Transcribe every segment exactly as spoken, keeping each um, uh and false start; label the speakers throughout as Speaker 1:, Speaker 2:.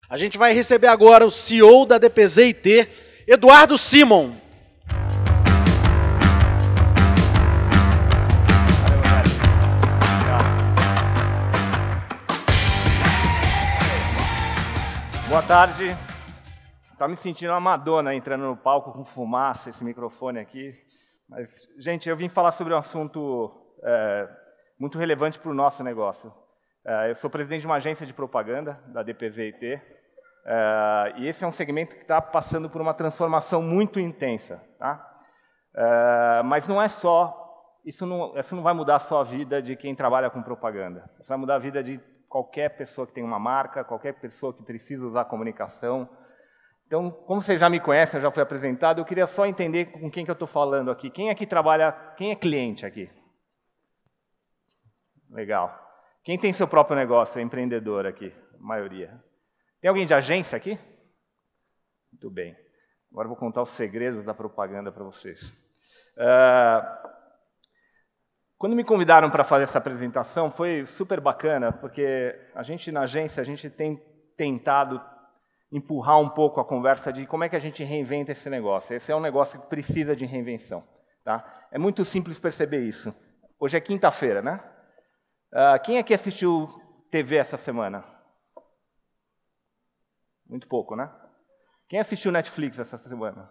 Speaker 1: A gente vai receber agora o C E O da D P Z I T, Eduardo Simon.
Speaker 2: Boa tarde. Tá me sentindo uma Madonna entrando no palco com fumaça, esse microfone aqui. Mas, gente, eu vim falar sobre um assunto é, muito relevante para o nosso negócio. É, eu sou presidente de uma agência de propaganda da D P Z I T. É, e esse é um segmento que está passando por uma transformação muito intensa. Tá? É, mas não é só, isso não, isso não vai mudar só a vida de quem trabalha com propaganda. Isso vai mudar a vida de qualquer pessoa que tem uma marca, qualquer pessoa que precisa usar comunicação. Então, como vocês já me conhecem, eu já fui apresentado, eu queria só entender com quem que eu estou falando aqui. Quem aqui trabalha, quem é cliente aqui? Legal. Quem tem seu próprio negócio, é empreendedor aqui? A maioria. Tem alguém de agência aqui? Muito bem. Agora eu vou contar os segredos da propaganda para vocês. Uh, quando me convidaram para fazer essa apresentação, foi super bacana, porque a gente na agência, a gente tem tentado empurrar um pouco a conversa de como é que a gente reinventa esse negócio. Esse é um negócio que precisa de reinvenção. Tá? É muito simples perceber isso. Hoje é quinta-feira, né? Uh, quem aqui assistiu T V essa semana? Muito pouco, né? Quem assistiu Netflix essa semana?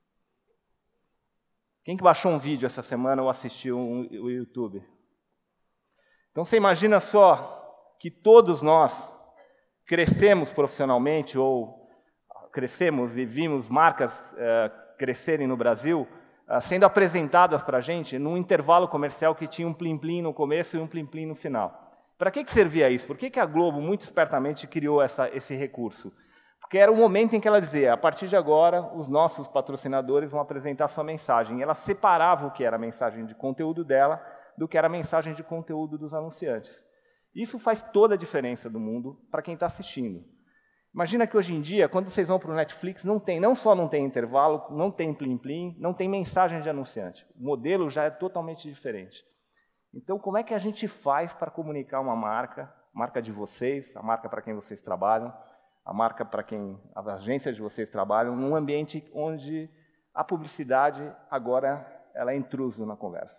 Speaker 2: Quem que baixou um vídeo essa semana ou assistiu um, o YouTube? Então, você imagina só que todos nós crescemos profissionalmente ou crescemos e vimos marcas uh, crescerem no Brasil uh, sendo apresentadas para a gente num intervalo comercial que tinha um plim-plim no começo e um plim-plim no final. Para que, que servia isso? Por que, que a Globo, muito espertamente, criou essa, esse recurso? Porque era o momento em que ela dizia, a partir de agora, os nossos patrocinadores vão apresentar sua mensagem. E ela separava o que era a mensagem de conteúdo dela do que era a mensagem de conteúdo dos anunciantes. Isso faz toda a diferença do mundo para quem está assistindo. Imagina que hoje em dia, quando vocês vão para o Netflix, não, tem, não só não tem intervalo, não tem plim-plim, não tem mensagem de anunciante. O modelo já é totalmente diferente. Então, como é que a gente faz para comunicar uma marca, a marca de vocês, a marca para quem vocês trabalham, a marca para quem as agências de vocês trabalham, num ambiente onde a publicidade agora ela é intruso na conversa.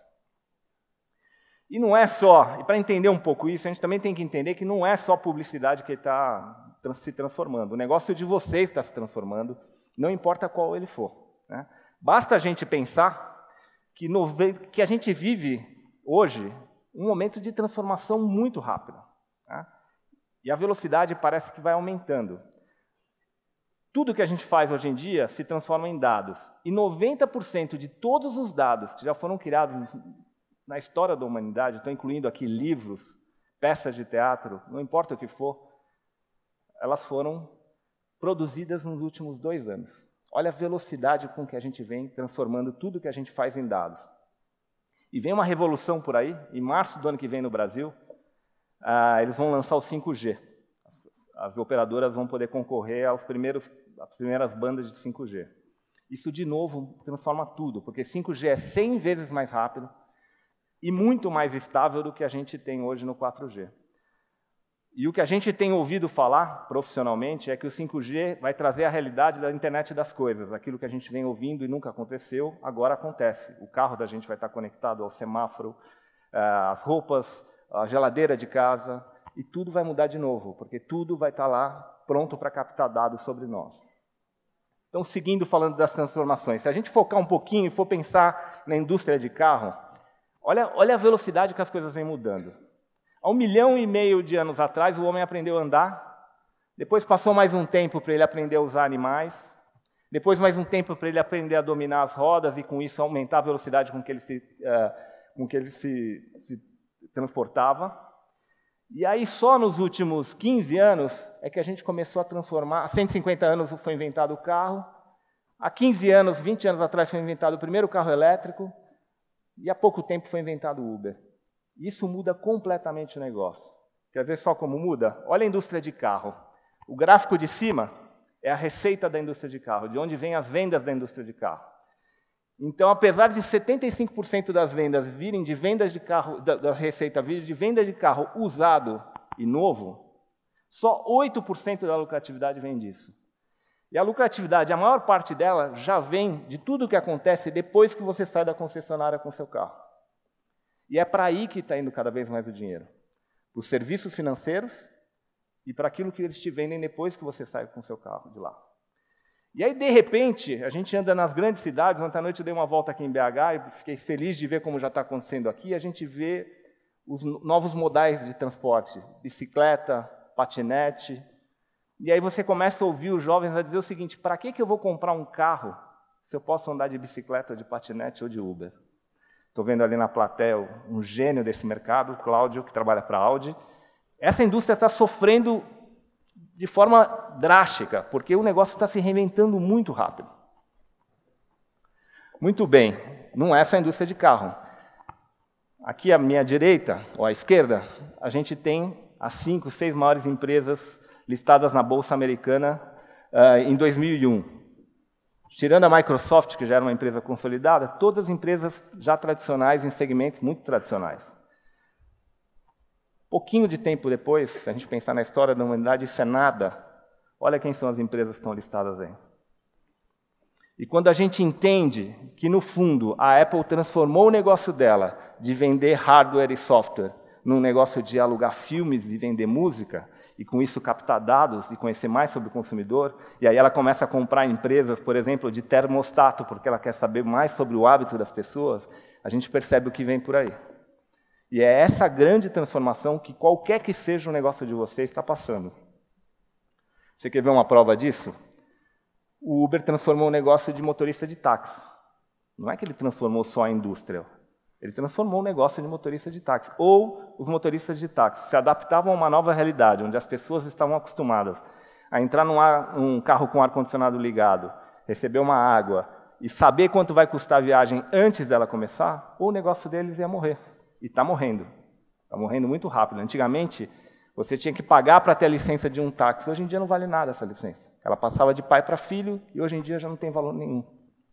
Speaker 2: E não é só, e para entender um pouco isso, a gente também tem que entender que não é só a publicidade que está se transformando. O negócio de vocês está se transformando, não importa qual ele for. Né? Basta a gente pensar que, no, que a gente vive hoje um momento de transformação muito rápida. Tá? E a velocidade parece que vai aumentando. Tudo que a gente faz hoje em dia se transforma em dados. E noventa por cento de todos os dados que já foram criados na história da humanidade, estou incluindo aqui livros, peças de teatro, não importa o que for, elas foram produzidas nos últimos dois anos. Olha a velocidade com que a gente vem transformando tudo que a gente faz em dados. E vem uma revolução por aí, em março do ano que vem no Brasil, ah, eles vão lançar o cinco G. As, as operadoras vão poder concorrer aos primeiros, às primeiras bandas de cinco G. Isso, de novo, transforma tudo, porque cinco G é cem vezes mais rápido e muito mais estável do que a gente tem hoje no quatro G. E o que a gente tem ouvido falar, profissionalmente, é que o cinco G vai trazer a realidade da internet das coisas. Aquilo que a gente vem ouvindo e nunca aconteceu, agora acontece. O carro da gente vai estar conectado ao semáforo, as roupas, a geladeira de casa, e tudo vai mudar de novo, porque tudo vai estar lá pronto para captar dados sobre nós. Então, seguindo falando das transformações, se a gente focar um pouquinho e for pensar na indústria de carro, olha, olha a velocidade que as coisas vêm mudando. Há um milhão e meio de anos atrás, o homem aprendeu a andar, depois passou mais um tempo para ele aprender a usar animais, depois mais um tempo para ele aprender a dominar as rodas e, com isso, aumentar a velocidade com que ele se, uh, com que ele se, se transportava. E aí, só nos últimos quinze anos, é que a gente começou a transformar. Há cento e cinquenta anos foi inventado o carro, há quinze anos, vinte anos atrás foi inventado o primeiro carro elétrico, e há pouco tempo foi inventado o Uber. Isso muda completamente o negócio. Quer ver só como muda? Olha a indústria de carro. O gráfico de cima é a receita da indústria de carro, de onde vêm as vendas da indústria de carro. Então, apesar de setenta e cinco por cento das vendas virem de vendas de carro, da, da receita vir de venda de carro usado e novo, Só oito por cento da lucratividade vem disso. E a lucratividade, a maior parte dela, já vem de tudo o que acontece depois que você sai da concessionária com o seu carro. E é para aí que está indo cada vez mais o dinheiro. Para os serviços financeiros e para aquilo que eles te vendem depois que você sai com o seu carro de lá. E aí, de repente, a gente anda nas grandes cidades. Ontem à noite eu dei uma volta aqui em B H e fiquei feliz de ver como já está acontecendo aqui. A gente vê os novos modais de transporte, bicicleta, patinete. E aí você começa a ouvir os jovens a dizer o seguinte: para que que eu vou comprar um carro se eu posso andar de bicicleta, ou de patinete ou de Uber? Estou vendo ali na plateia um gênio desse mercado, o Cláudio, que trabalha para a Audi. Essa indústria está sofrendo de forma drástica, porque o negócio está se reinventando muito rápido. Muito bem, não é só a indústria de carro. Aqui à minha direita, ou à esquerda, a gente tem as cinco, seis maiores empresas listadas na Bolsa Americana uh, em dois mil e um. Tirando a Microsoft, que já era uma empresa consolidada, todas as empresas já tradicionais em segmentos muito tradicionais. Pouquinho de tempo depois, se a gente pensar na história da humanidade, isso é nada. Olha quem são as empresas que estão listadas aí. E quando a gente entende que, no fundo, a Apple transformou o negócio dela de vender hardware e software num negócio de alugar filmes e vender música, e com isso captar dados e conhecer mais sobre o consumidor, e aí ela começa a comprar empresas, por exemplo, de termostato, porque ela quer saber mais sobre o hábito das pessoas, a gente percebe o que vem por aí. E é essa grande transformação que qualquer que seja o negócio de vocês está passando. Você quer ver uma prova disso? O Uber transformou o negócio de motorista de táxi. Não é que ele transformou só a indústria. Ele transformou o negócio de motorista de táxi. Ou os motoristas de táxi se adaptavam a uma nova realidade, onde as pessoas estavam acostumadas a entrar num, ar, num carro com ar-condicionado ligado, receber uma água e saber quanto vai custar a viagem antes dela começar, ou o negócio deles ia morrer. E está morrendo. Está morrendo muito rápido. Antigamente, você tinha que pagar para ter a licença de um táxi. Hoje em dia não vale nada essa licença. Ela passava de pai para filho e hoje em dia já não tem valor nenhum.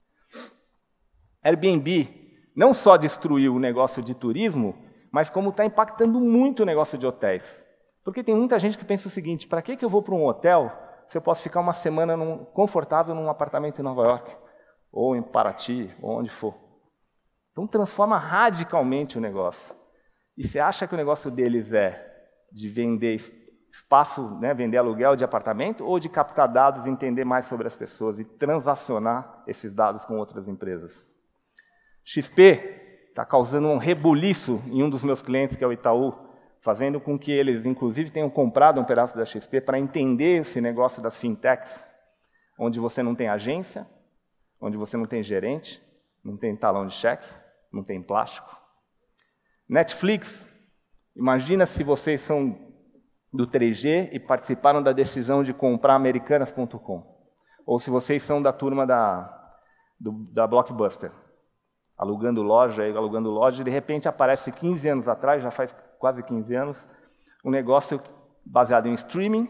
Speaker 2: Airbnb não só destruiu o negócio de turismo, mas como está impactando muito o negócio de hotéis. Porque tem muita gente que pensa o seguinte: para que que eu vou para um hotel se eu posso ficar uma semana num, confortável num apartamento em Nova York, ou em Paraty, ou onde for? Então transforma radicalmente o negócio. E você acha que o negócio deles é de vender espaço, né, vender aluguel de apartamento, ou de captar dados e entender mais sobre as pessoas e transacionar esses dados com outras empresas? X P está causando um rebuliço em um dos meus clientes, que é o Itaú, fazendo com que eles, inclusive, tenham comprado um pedaço da X P para entender esse negócio das fintechs, onde você não tem agência, onde você não tem gerente, não tem talão de cheque, não tem plástico. Netflix, imagina se vocês são do três G e participaram da decisão de comprar americanas ponto com. Ou se vocês são da turma da, do, da Blockbuster, alugando loja, alugando loja, e de repente aparece quinze anos atrás, já faz quase quinze anos, um negócio baseado em streaming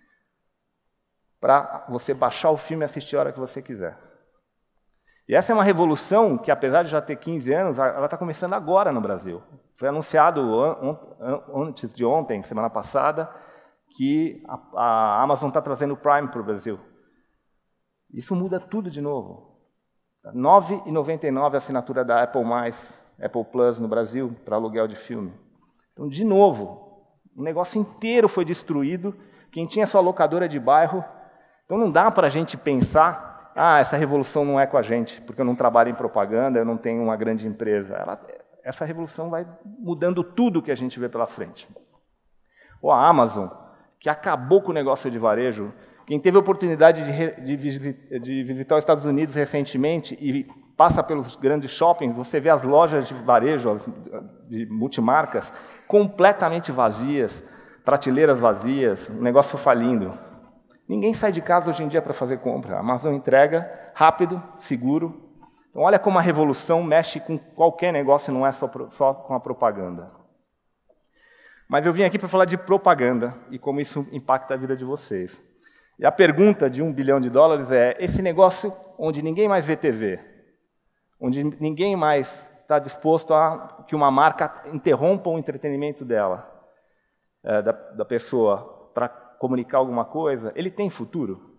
Speaker 2: para você baixar o filme e assistir a hora que você quiser. E essa é uma revolução que, apesar de já ter quinze anos, ela está começando agora no Brasil. Foi anunciado antes de ontem, semana passada, que a, a Amazon está trazendo o Prime para o Brasil. Isso muda tudo de novo. nove reais e noventa e nove centavos a assinatura da Apple mais, Apple Plus no Brasil, para aluguel de filme. Então, de novo, o negócio inteiro foi destruído. Quem tinha sua locadora de bairro. Então, não dá para a gente pensar: ah, essa revolução não é com a gente, porque eu não trabalho em propaganda, eu não tenho uma grande empresa. Ela, essa revolução vai mudando tudo que a gente vê pela frente. Ou a Amazon, que acabou com o negócio de varejo. Quem teve a oportunidade de, de, de visitar os Estados Unidos recentemente e passa pelos grandes shoppings, você vê as lojas de varejo, de multimarcas, completamente vazias, prateleiras vazias, o negócio falindo. Ninguém sai de casa hoje em dia para fazer compra. A Amazon entrega rápido, seguro. Então, olha como a revolução mexe com qualquer negócio, não é só, só com a propaganda. Mas eu vim aqui para falar de propaganda e como isso impacta a vida de vocês. E a pergunta de um bilhão de dólares é: esse negócio onde ninguém mais vê T V, onde ninguém mais está disposto a que uma marca interrompa o entretenimento dela, é, da, da pessoa, para comunicar alguma coisa, ele tem futuro?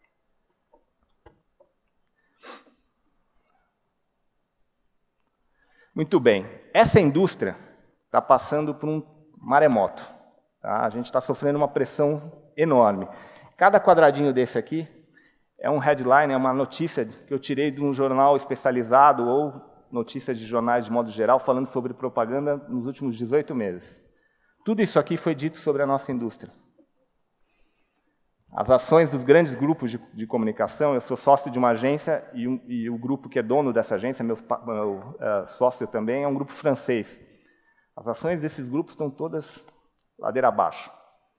Speaker 2: Muito bem. Essa indústria está passando por um maremoto. Tá? A gente está sofrendo uma pressão enorme. Cada quadradinho desse aqui é um headline, é uma notícia que eu tirei de um jornal especializado ou notícias de jornais de modo geral falando sobre propaganda nos últimos dezoito meses. Tudo isso aqui foi dito sobre a nossa indústria. As ações dos grandes grupos de, de comunicação, eu sou sócio de uma agência e, um, e o grupo que é dono dessa agência, meu, meu uh, sócio também, é um grupo francês. As ações desses grupos estão todas ladeira abaixo.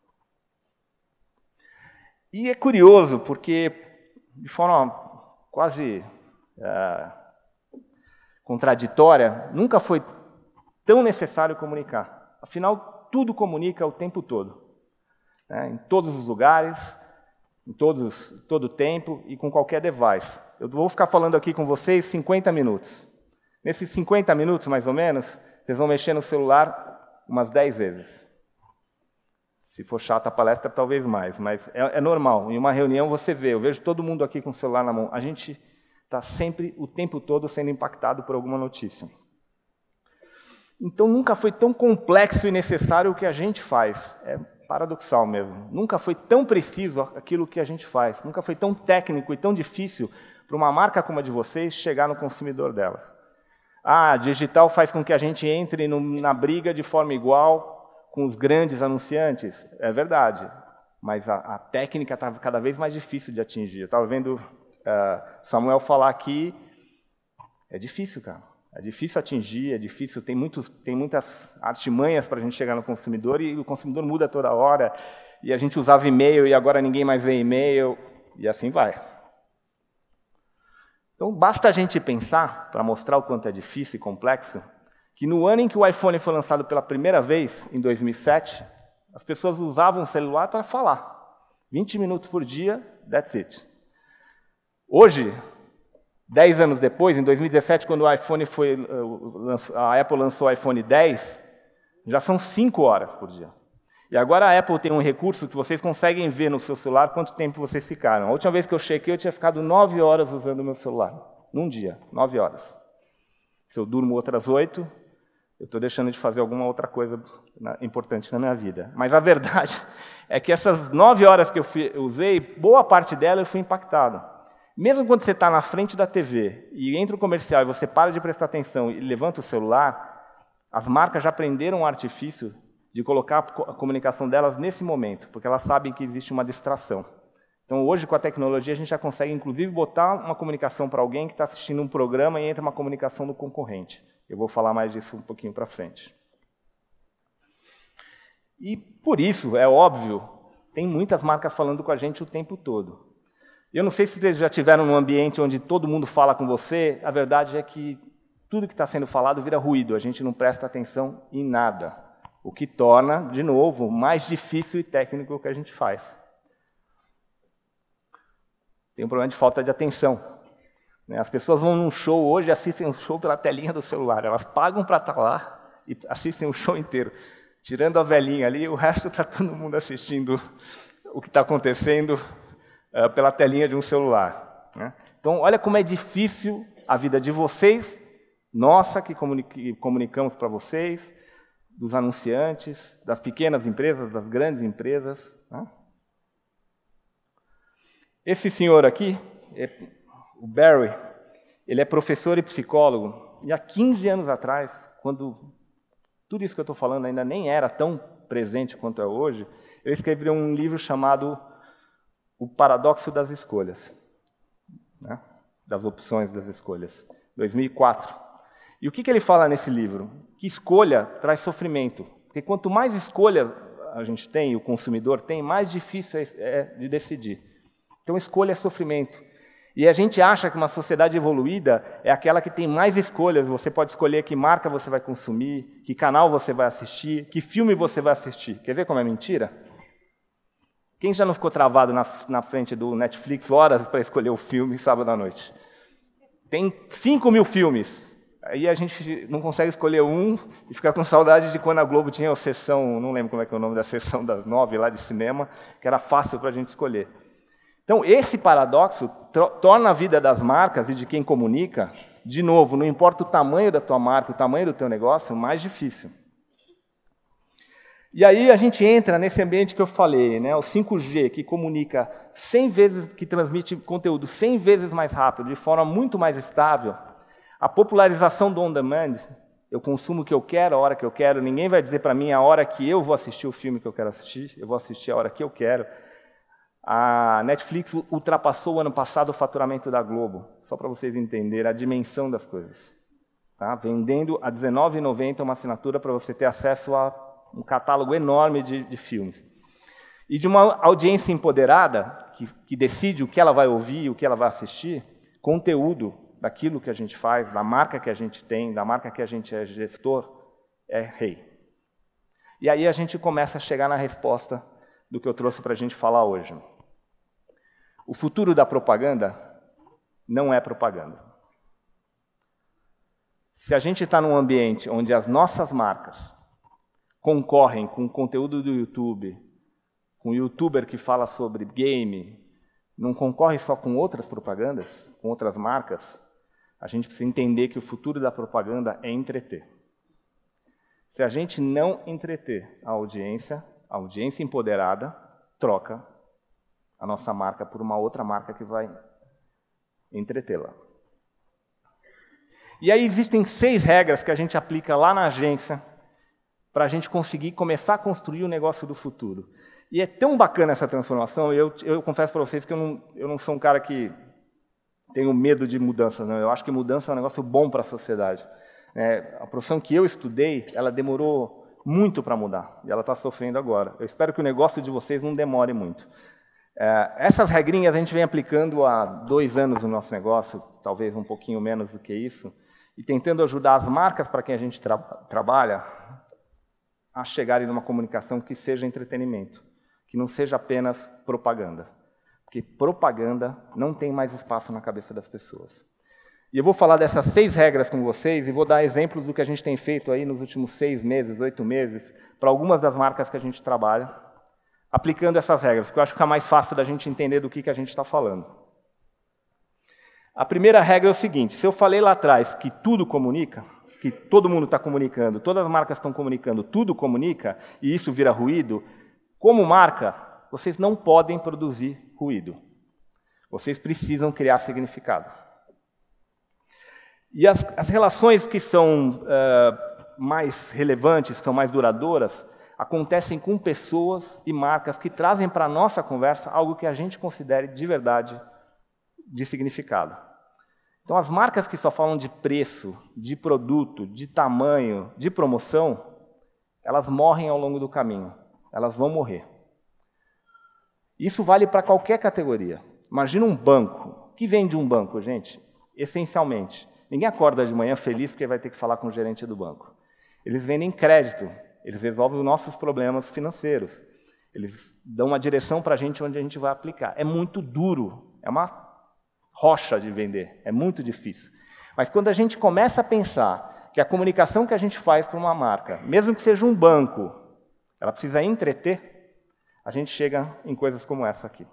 Speaker 2: E é curioso, porque de forma quase uh, contraditória, nunca foi tão necessário comunicar. Afinal, tudo comunica o tempo todo, né, em todos os lugares, em todos, todo o tempo e com qualquer device. Eu vou ficar falando aqui com vocês cinquenta minutos. Nesses cinquenta minutos, mais ou menos, vocês vão mexer no celular umas dez vezes. Se for chata a palestra, talvez mais, mas é, é normal. Em uma reunião você vê, eu vejo todo mundo aqui com o celular na mão. A gente está sempre, o tempo todo, sendo impactado por alguma notícia. Então, nunca foi tão complexo e necessário o que a gente faz. É paradoxal mesmo. Nunca foi tão preciso aquilo que a gente faz. Nunca foi tão técnico e tão difícil para uma marca como a de vocês chegar no consumidor delas. Ah, digital faz com que a gente entre no, na briga de forma igual com os grandes anunciantes. É verdade, mas a, a técnica está cada vez mais difícil de atingir. Eu estava vendo uh, Samuel falar aqui, é difícil, cara. É difícil atingir, é difícil, tem, muitos, tem muitas artimanhas para a gente chegar no consumidor e o consumidor muda toda hora. E a gente usava e-mail e agora ninguém mais vê e-mail e assim vai. Então, basta a gente pensar, para mostrar o quanto é difícil e complexo, que no ano em que o iPhone foi lançado pela primeira vez, em dois mil e sete, as pessoas usavam o celular para falar. vinte minutos por dia, that's it. Hoje, dez anos depois, em dois mil e dezessete, quando o iPhone foi, a Apple lançou o iPhone dez, já são cinco horas por dia. E agora a Apple tem um recurso que vocês conseguem ver no seu celular quanto tempo vocês ficaram. A última vez que eu chequei, eu tinha ficado nove horas usando o meu celular. Num dia, nove horas. Se eu durmo outras oito, eu estou deixando de fazer alguma outra coisa importante na minha vida. Mas a verdade é que essas nove horas que eu usei, boa parte dela eu fui impactado. Mesmo quando você está na frente da T V e entra um comercial e você para de prestar atenção e levanta o celular, as marcas já aprenderam um artifício de colocar a comunicação delas nesse momento, porque elas sabem que existe uma distração. Então, hoje, com a tecnologia, a gente já consegue, inclusive, botar uma comunicação para alguém que está assistindo um programa e entra uma comunicação do concorrente. Eu vou falar mais disso um pouquinho para frente. E, por isso, é óbvio, tem muitas marcas falando com a gente o tempo todo. Eu não sei se vocês já tiveram num ambiente onde todo mundo fala com você, a verdade é que tudo que está sendo falado vira ruído, a gente não presta atenção em nada. O que torna, de novo, mais difícil e técnico o que a gente faz. Tem um problema de falta de atenção. As pessoas vão num show hoje e assistem um show pela telinha do celular. Elas pagam para estar lá e assistem o show inteiro. Tirando a velhinha ali, o resto está todo mundo assistindo o que está acontecendo uh, pela telinha de um celular. Né? Então, olha como é difícil a vida de vocês, nossa, que comunicamos para vocês, dos anunciantes, das pequenas empresas, das grandes empresas. Né? Esse senhor aqui, é, o Barry, ele é professor e psicólogo, e há quinze anos atrás, quando tudo isso que eu estou falando ainda nem era tão presente quanto é hoje, ele escreveu um livro chamado O Paradoxo das Escolhas, né? Das opções das escolhas, dois mil e quatro. E o que, que ele fala nesse livro? Que escolha traz sofrimento. Porque quanto mais escolha a gente tem, o consumidor tem, mais difícil é de decidir. Então, escolha é sofrimento. E a gente acha que uma sociedade evoluída é aquela que tem mais escolhas. Você pode escolher que marca você vai consumir, que canal você vai assistir, que filme você vai assistir. Quer ver como é mentira? Quem já não ficou travado na, na frente do Netflix horas para escolher o filme sábado à noite? Tem cinco mil filmes. Aí a gente não consegue escolher um e fica com saudade de quando a Globo tinha a sessão, não lembro como é que é o nome da sessão das nove lá de cinema, que era fácil para a gente escolher. Então, esse paradoxo torna a vida das marcas e de quem comunica, de novo, não importa o tamanho da tua marca, o tamanho do teu negócio, mais difícil. E aí a gente entra nesse ambiente que eu falei, né, o cinco G, que comunica cem vezes, que transmite conteúdo cem vezes mais rápido, de forma muito mais estável. A popularização do on-demand, eu consumo o que eu quero, a hora que eu quero, ninguém vai dizer para mim a hora que eu vou assistir o filme que eu quero assistir, eu vou assistir a hora que eu quero. A Netflix ultrapassou o ano passado o faturamento da Globo, só para vocês entenderem a dimensão das coisas. Tá? Vendendo a dezenove reais e noventa centavos uma assinatura para você ter acesso a um catálogo enorme de, de filmes. E de uma audiência empoderada, que, que decide o que ela vai ouvir, o que ela vai assistir, conteúdo daquilo que a gente faz, da marca que a gente tem, da marca que a gente é gestor, é rei. E aí a gente começa a chegar na resposta do que eu trouxe para a gente falar hoje. O futuro da propaganda não é propaganda. Se a gente está num ambiente onde as nossas marcas concorrem com o conteúdo do YouTube, com o youtuber que fala sobre game, não concorre só com outras propagandas, com outras marcas, a gente precisa entender que o futuro da propaganda é entreter. Se a gente não entreter a audiência, a audiência empoderada troca a nossa marca por uma outra marca que vai entretê-la. E aí existem seis regras que a gente aplica lá na agência para a gente conseguir começar a construir o negócio do futuro. E é tão bacana essa transformação, eu, eu confesso para vocês que eu não, eu não sou um cara que tenho medo de mudança, não. Eu acho que mudança é um negócio bom para a sociedade. É, a profissão que eu estudei, ela demorou muito para mudar, e ela está sofrendo agora. Eu espero que o negócio de vocês não demore muito. É, essas regrinhas a gente vem aplicando há dois anos no nosso negócio, talvez um pouquinho menos do que isso, e tentando ajudar as marcas para quem a gente tra trabalha a chegarem numa comunicação que seja entretenimento, que não seja apenas propaganda. Porque propaganda não tem mais espaço na cabeça das pessoas. E eu vou falar dessas seis regras com vocês e vou dar exemplos do que a gente tem feito aí nos últimos seis meses, oito meses, para algumas das marcas que a gente trabalha, aplicando essas regras, porque eu acho que fica mais fácil da gente entender do que, que a gente está falando. A primeira regra é o seguinte: se eu falei lá atrás que tudo comunica, que todo mundo está comunicando, todas as marcas estão comunicando, tudo comunica, e isso vira ruído, como marca, vocês não podem produzir ruído. Vocês precisam criar significado. E as, as relações que são uh, mais relevantes, que são mais duradouras, acontecem com pessoas e marcas que trazem para a nossa conversa algo que a gente considere de verdade de significado. Então, as marcas que só falam de preço, de produto, de tamanho, de promoção, elas morrem ao longo do caminho. Elas vão morrer. Isso vale para qualquer categoria. Imagina um banco. O que vende um banco, gente? Essencialmente. Ninguém acorda de manhã feliz porque vai ter que falar com o gerente do banco. Eles vendem crédito. Eles resolvem os nossos problemas financeiros. Eles dão uma direção para a gente onde a gente vai aplicar. É muito duro. É uma rocha de vender. É muito difícil. Mas quando a gente começa a pensar que a comunicação que a gente faz para uma marca, mesmo que seja um banco, ela precisa entreter, a gente chega em coisas como essa aqui.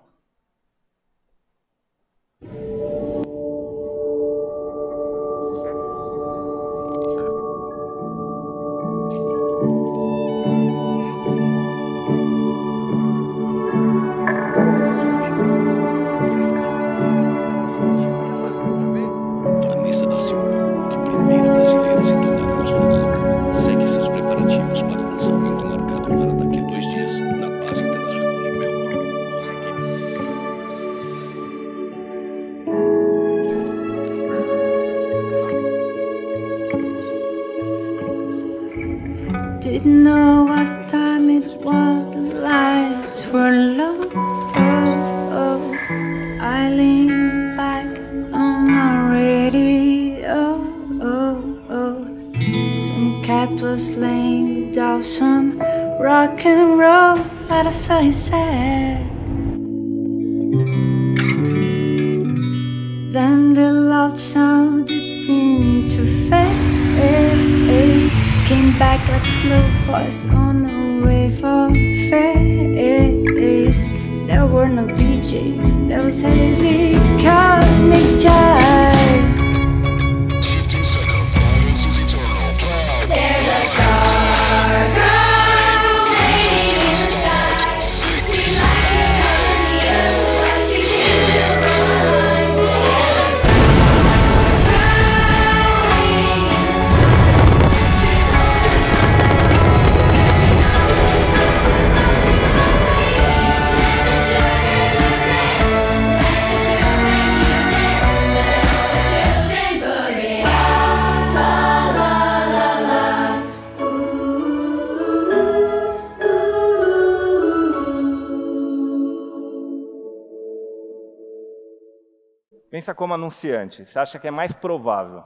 Speaker 3: Didn't know what time it was, the lights were low. Oh, oh. I leaned back on my radio. Oh, oh. Some cat was laying down some rock and roll, but I saw his head. Then the loud sound, it seemed to fade. back like a slow voice on a wave of face. There were no D J, there was hazy cosmic jive. There's a star girl waiting in the sky. She likes to come in the earth, but she can't rise. There's a star girl waiting in the sky. She's always
Speaker 2: Pensa como anunciante. Você acha que é mais provável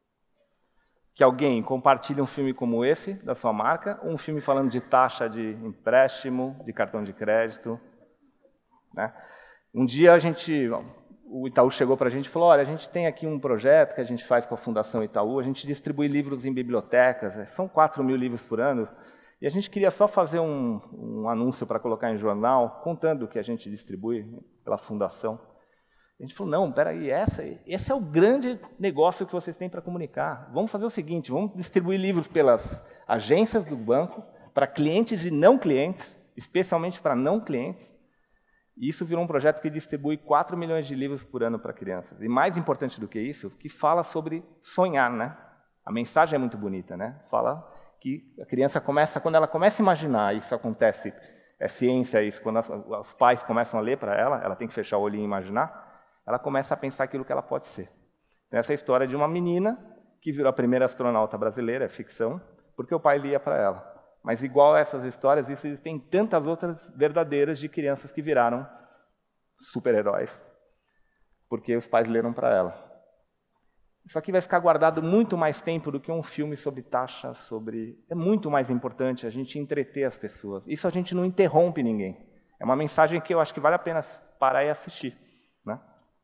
Speaker 2: que alguém compartilhe um filme como esse, da sua marca, ou um filme falando de taxa de empréstimo, de cartão de crédito? Né? Um dia a gente, o Itaú chegou para a gente e falou, olha, a gente tem aqui um projeto que a gente faz com a Fundação Itaú, a gente distribui livros em bibliotecas, são quatro mil livros por ano, e a gente queria só fazer um, um anúncio para colocar em jornal, contando o que a gente distribui pela Fundação. A gente falou, não, peraí, essa, esse é o grande negócio que vocês têm para comunicar. Vamos fazer o seguinte, vamos distribuir livros pelas agências do banco, para clientes e não clientes, especialmente para não clientes. E isso virou um projeto que distribui quatro milhões de livros por ano para crianças. E mais importante do que isso, que fala sobre sonhar, né? A mensagem é muito bonita, né? Fala que a criança começa, quando ela começa a imaginar, isso acontece, é ciência isso, quando as, os pais começam a ler para ela, ela tem que fechar o olhinho e imaginar, ela começa a pensar aquilo que ela pode ser. Então, essa é a história de uma menina que virou a primeira astronauta brasileira, é ficção, porque o pai lia para ela. Mas, igual a essas histórias, existem tantas outras verdadeiras de crianças que viraram super-heróis, porque os pais leram para ela. Isso aqui vai ficar guardado muito mais tempo do que um filme sobre taxa, sobre... É muito mais importante a gente entreter as pessoas. Isso a gente não interrompe ninguém. É uma mensagem que eu acho que vale a pena parar e assistir. Né?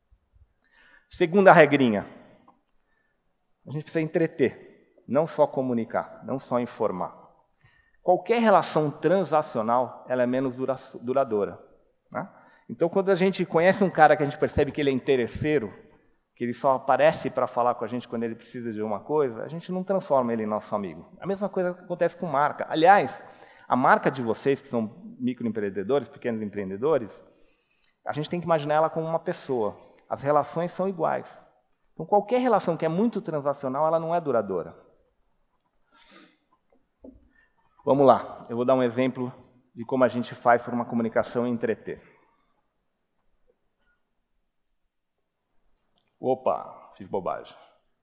Speaker 2: Segunda regrinha. A gente precisa entreter, não só comunicar, não só informar. Qualquer relação transacional, ela é menos dura, duradoura. Né? Então, quando a gente conhece um cara que a gente percebe que ele é interesseiro, que ele só aparece para falar com a gente quando ele precisa de uma coisa, a gente não transforma ele em nosso amigo. A mesma coisa acontece com marca. Aliás, a marca de vocês, que são microempreendedores, pequenos empreendedores, a gente tem que imaginar ela como uma pessoa. As relações são iguais. Então, qualquer relação que é muito transacional, ela não é duradoura. Vamos lá, eu vou dar um exemplo de como a gente faz por uma comunicação e entreter. Opa, fiz bobagem.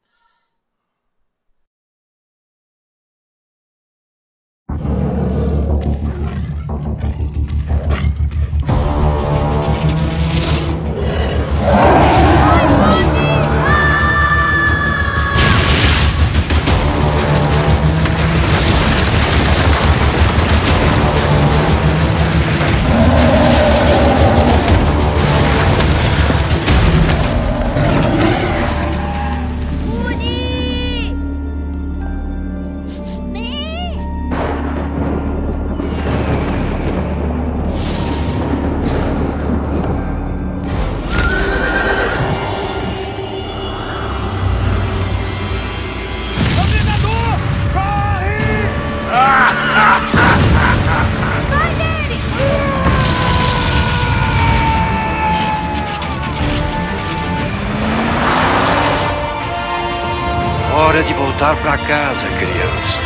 Speaker 4: Hora de voltar para casa, crianças.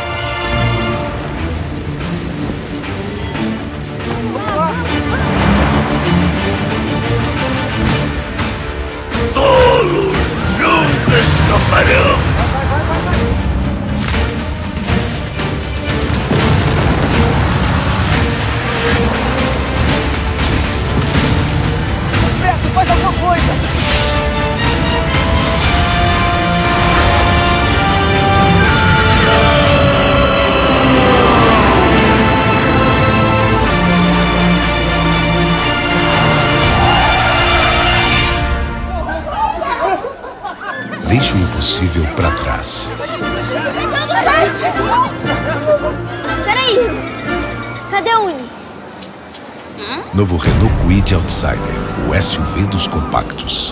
Speaker 5: Todos nunca escaparão.
Speaker 6: Peço, faz alguma coisa!
Speaker 7: Deixe o impossível para trás.
Speaker 6: Chegamos! isso? Cadê o Uni? Hum?
Speaker 7: Novo Renault Kwid Outsider, o S U V dos compactos.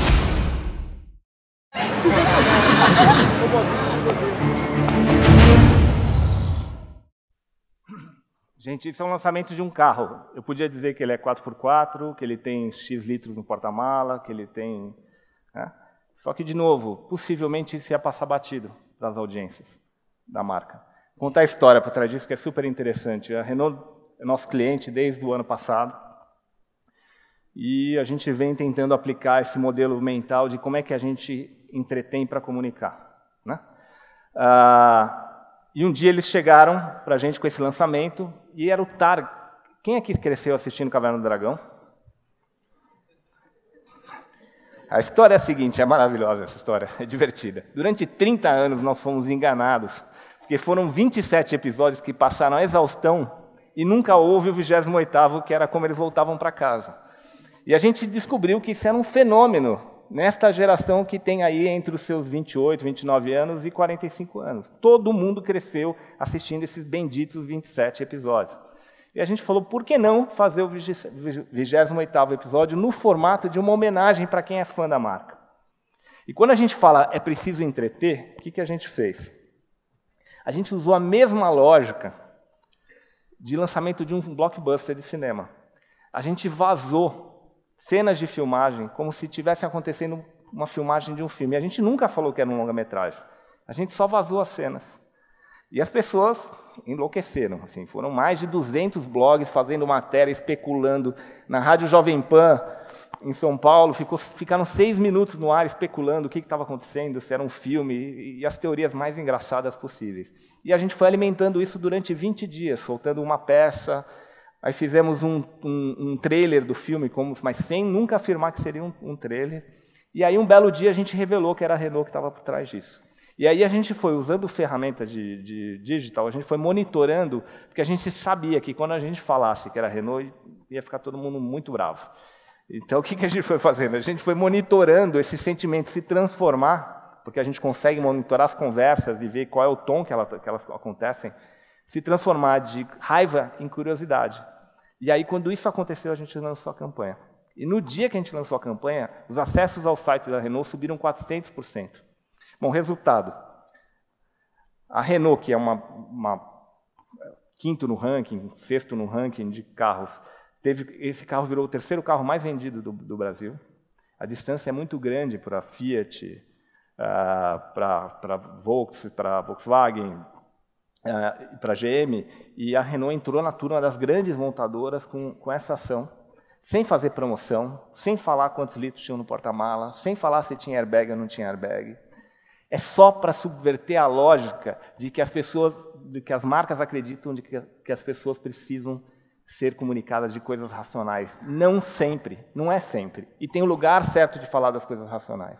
Speaker 2: Gente, isso é um lançamento de um carro. Eu podia dizer que ele é quatro por quatro, que ele tem X litros no porta-mala, que ele tem... Né? Só que, de novo, possivelmente isso ia passar batido para as audiências da marca. Vou contar a história por trás disso, que é super interessante. A Renault é nosso cliente desde o ano passado. E a gente vem tentando aplicar esse modelo mental de como é que a gente entretém para comunicar. Né? Ah, e um dia eles chegaram para a gente com esse lançamento, e era o Targ. Quem aqui cresceu assistindo Caverna do Dragão? A história é a seguinte, é maravilhosa essa história, é divertida. Durante trinta anos nós fomos enganados, porque foram vinte e sete episódios que passaram a exaustão e nunca houve o vigésimo oitavo, que era como eles voltavam para casa. E a gente descobriu que isso era um fenômeno nesta geração que tem aí entre os seus vinte e oito, vinte e nove anos e quarenta e cinco anos. Todo mundo cresceu assistindo esses benditos vinte e sete episódios. E a gente falou, por que não fazer o vigésimo oitavo episódio no formato de uma homenagem para quem é fã da marca? E quando a gente fala é preciso entreter, o que, que a gente fez? A gente usou a mesma lógica de lançamento de um blockbuster de cinema. A gente vazou cenas de filmagem como se estivesse acontecendo uma filmagem de um filme. E a gente nunca falou que era um longa-metragem. A gente só vazou as cenas. E as pessoas enlouqueceram. Assim, foram mais de duzentos blogs fazendo matéria, especulando. Na Rádio Jovem Pan, em São Paulo, ficou, ficaram seis minutos no ar especulando o que estava acontecendo, se era um filme, e, e as teorias mais engraçadas possíveis. E a gente foi alimentando isso durante vinte dias, soltando uma peça. Aí fizemos um, um, um trailer do filme, como, mas sem nunca afirmar que seria um, um trailer. E aí, um belo dia, a gente revelou que era a Renault que estava por trás disso. E aí a gente foi, usando ferramentas de, de digital, a gente foi monitorando, porque a gente sabia que quando a gente falasse que era Renault, ia ficar todo mundo muito bravo. Então, o que, que a gente foi fazendo? A gente foi monitorando esse sentimento se transformar, porque a gente consegue monitorar as conversas e ver qual é o tom que, ela, que elas acontecem, se transformar de raiva em curiosidade. E aí, quando isso aconteceu, a gente lançou a campanha. E no dia que a gente lançou a campanha, os acessos ao site da Renault subiram quatrocentos por cento. Bom, resultado. A Renault, que é uma, uma quinto no ranking, sexto no ranking de carros, teve, esse carro virou o terceiro carro mais vendido do, do Brasil. A distância é muito grande para a Fiat, uh, para Volks, para Volkswagen, uh, para a G M, e a Renault entrou na turma das grandes montadoras com, com essa ação, sem fazer promoção, sem falar quantos litros tinham no porta-mala, sem falar se tinha airbag ou não tinha airbag. É só para subverter a lógica de que as pessoas, de que as marcas acreditam de que, que as pessoas precisam ser comunicadas de coisas racionais. Não sempre, não é sempre. E tem o lugar certo de falar das coisas racionais.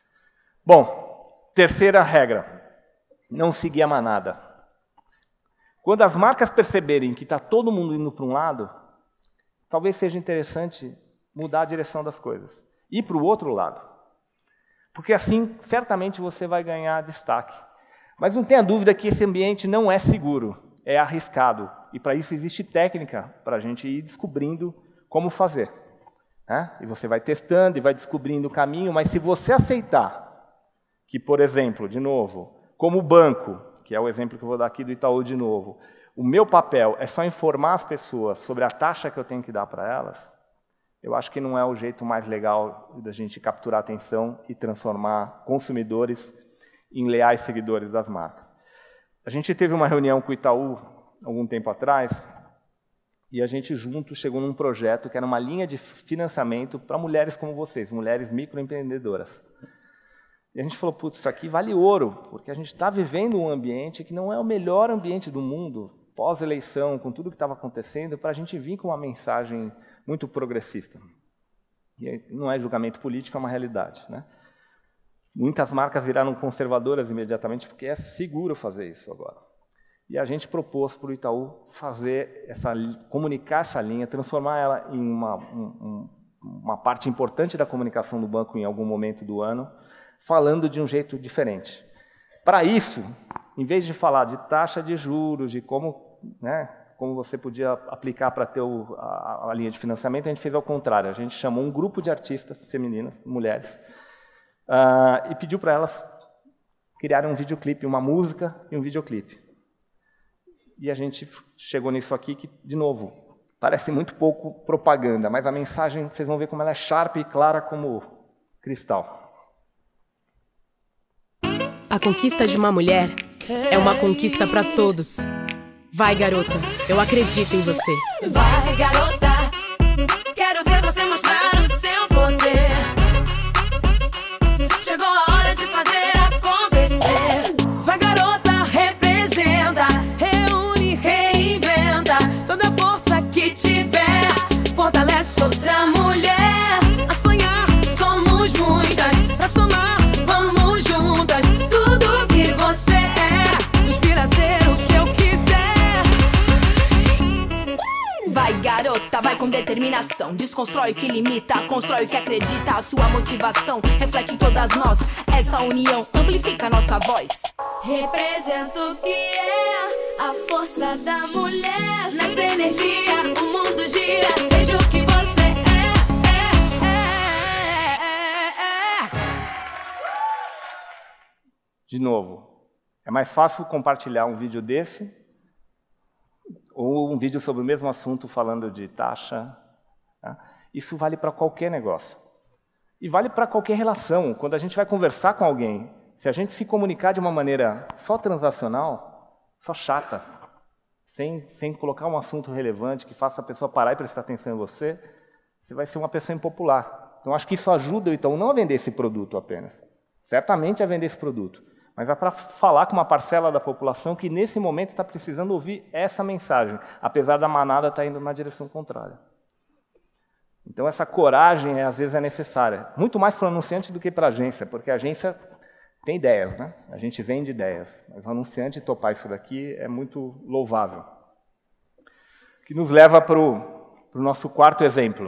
Speaker 2: Bom, terceira regra, não seguir a manada. Quando as marcas perceberem que está todo mundo indo para um lado, talvez seja interessante mudar a direção das coisas, ir para o outro lado. Porque assim, certamente você vai ganhar destaque. Mas não tenha dúvida que esse ambiente não é seguro, é arriscado. E para isso existe técnica para a gente ir descobrindo como fazer. Né? E você vai testando e vai descobrindo o caminho, mas se você aceitar que, por exemplo, de novo, como banco, que é o exemplo que eu vou dar aqui do Itaú de novo, o meu papel é só informar as pessoas sobre a taxa que eu tenho que dar para elas, eu acho que não é o jeito mais legal da gente capturar a atenção e transformar consumidores em leais seguidores das marcas. A gente teve uma reunião com o Itaú algum tempo atrás e a gente junto chegou num projeto que era uma linha de financiamento para mulheres como vocês, mulheres microempreendedoras. E a gente falou, putz, isso aqui vale ouro, porque a gente está vivendo um ambiente que não é o melhor ambiente do mundo, pós-eleição, com tudo que estava acontecendo, para a gente vir com uma mensagem muito progressista. E não é julgamento político, é uma realidade. Né? Muitas marcas viraram conservadoras imediatamente, porque é seguro fazer isso agora. E a gente propôs para o Itaú fazer essa, comunicar essa linha, transformar ela em uma, um, uma parte importante da comunicação do banco em algum momento do ano, falando de um jeito diferente. Para isso, em vez de falar de taxa de juros, de como né, como você podia aplicar para ter o, a, a linha de financiamento, a gente fez ao contrário. A gente chamou um grupo de artistas femininas, mulheres, uh, e pediu para elas criarem um videoclipe, uma música e um videoclipe. E a gente chegou nisso aqui que, de novo, parece muito pouco propaganda, mas a mensagem, vocês vão ver como ela é sharp e clara como cristal.
Speaker 8: A conquista de uma mulher é uma conquista para todos. Vai, garota, eu acredito em você.
Speaker 3: Vai, garota, quero ver você mostrar o seu poder. Chegou a hora de fazer acontecer. Vai, garota, representa, reúne, reinventa toda a força que tiver. Fortalece outra mulher. A sonhar, somos muitas. Pra somar, vamos juntas. Tudo que você é, inspira a ser o que eu quiser. Vai, garota, vai com determinação. Desconstrói o que limita, constrói o que acredita. A sua motivação reflete em todas nós. Essa união amplifica a nossa voz. Represento o que é a força da mulher. Nessa energia o mundo gira. Seja o que você é, é, é, é, é.
Speaker 2: De novo, é mais fácil compartilhar um vídeo desse ou um vídeo sobre o mesmo assunto falando de taxa. Tá? Isso vale para qualquer negócio. E vale para qualquer relação. Quando a gente vai conversar com alguém, se a gente se comunicar de uma maneira só transacional, só chata, sem, sem colocar um assunto relevante que faça a pessoa parar e prestar atenção em você, você vai ser uma pessoa impopular. Então, acho que isso ajuda, então, não a vender esse produto apenas. Certamente a vender esse produto. Mas é para falar com uma parcela da população que, nesse momento, está precisando ouvir essa mensagem, apesar da manada estar indo na direção contrária. Então, essa coragem, às vezes, é necessária. Muito mais para o anunciante do que para a agência, porque a agência tem ideias, né? A gente vende ideias. Mas o anunciante topar isso daqui é muito louvável. Que nos leva para o nosso quarto exemplo.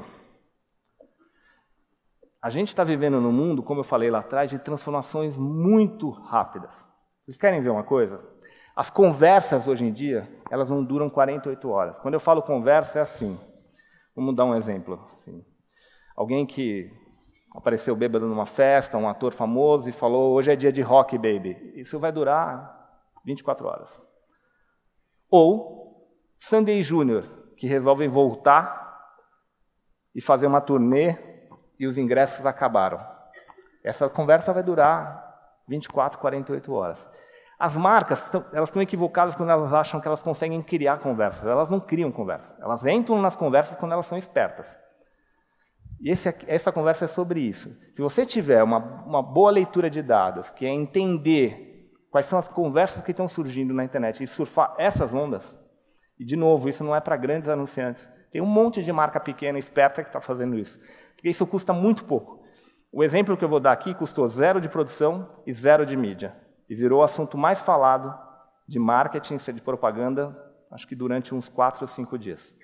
Speaker 2: A gente está vivendo num mundo, como eu falei lá atrás, de transformações muito rápidas. Vocês querem ver uma coisa? As conversas, hoje em dia, elas não duram quarenta e oito horas. Quando eu falo conversa, é assim. Vamos dar um exemplo. Assim. Alguém que apareceu bêbado numa festa, um ator famoso, e falou, hoje é dia de rock, baby. Isso vai durar vinte e quatro horas. Ou Sandy Júnior, que resolvem voltar e fazer uma turnê e os ingressos acabaram. Essa conversa vai durar vinte e quatro, quarenta e oito horas. As marcas, elas estão equivocadas quando elas acham que elas conseguem criar conversas. Elas não criam conversas. Elas entram nas conversas quando elas são espertas. E esse, essa conversa é sobre isso. Se você tiver uma, uma boa leitura de dados, que é entender quais são as conversas que estão surgindo na internet e surfar essas ondas, e, de novo, isso não é para grandes anunciantes. Tem um monte de marca pequena, esperta, que está fazendo isso. Porque isso custa muito pouco. O exemplo que eu vou dar aqui custou zero de produção e zero de mídia. E virou o assunto mais falado de marketing, de propaganda, acho que durante uns quatro ou cinco dias.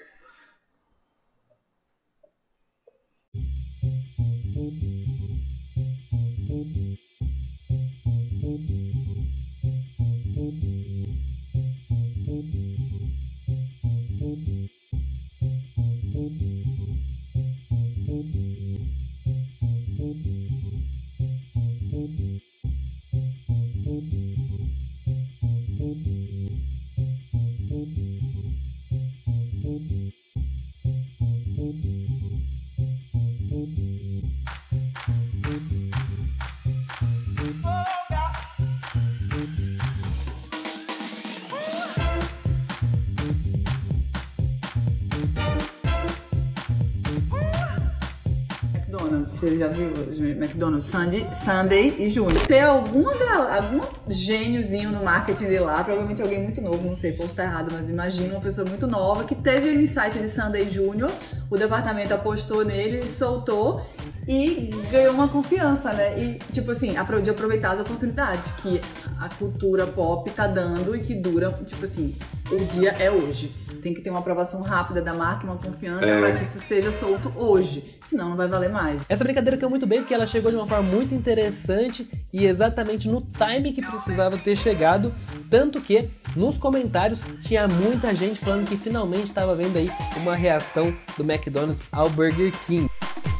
Speaker 9: Você já viu os McDonald's, Sunday, Sunday e Júnior. Tem alguma, algum gêniozinho no marketing de lá, provavelmente alguém muito novo, não sei, posso estar errado, mas imagina uma pessoa muito nova que teve o insight de Sunday Júnior, o departamento apostou nele e soltou, e ganhou uma confiança, né? E, tipo assim, de aproveitar as oportunidades que a cultura pop tá dando e que dura, tipo assim, o dia é hoje. Tem que ter uma aprovação rápida da marca e uma confiança é. para que isso seja solto hoje. Senão não vai valer mais.
Speaker 10: Essa brincadeira caiu muito bem porque ela chegou de uma forma muito interessante e exatamente no time que precisava ter chegado. Tanto que nos comentários tinha muita gente falando que finalmente estava vendo aí uma reação do McDonald's ao Burger King.